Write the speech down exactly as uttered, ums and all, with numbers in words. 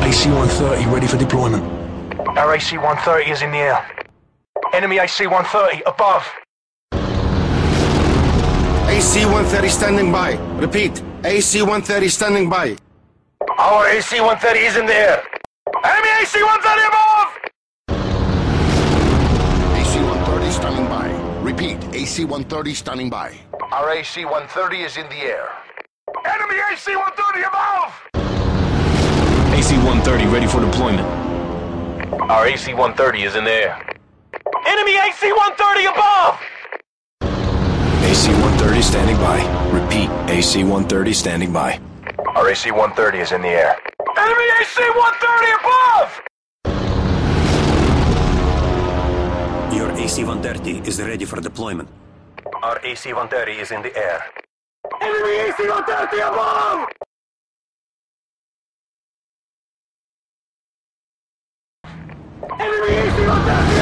A C one thirty ready for deployment. Our A C one thirty is in the air. Enemy A C one thirty above. A C one thirty standing by. Repeat, A C one thirty standing by. Our A C one thirty is in the air. Enemy A C one thirty above! A C one thirty standing by. Repeat, A C one thirty standing by. Our A C one thirty is in the air. Enemy A C one thirty above! A C one thirty ready for deployment. Our A C one thirty is in the air. Enemy A C one thirty above! A C one thirty standing by. Repeat, A C one thirty standing by. Our A C one thirty is in the air. Enemy A C one thirty above! Your A C one thirty is ready for deployment. Our A C one thirty is in the air. Enemy A C one thirty above! Enemy A C one thirty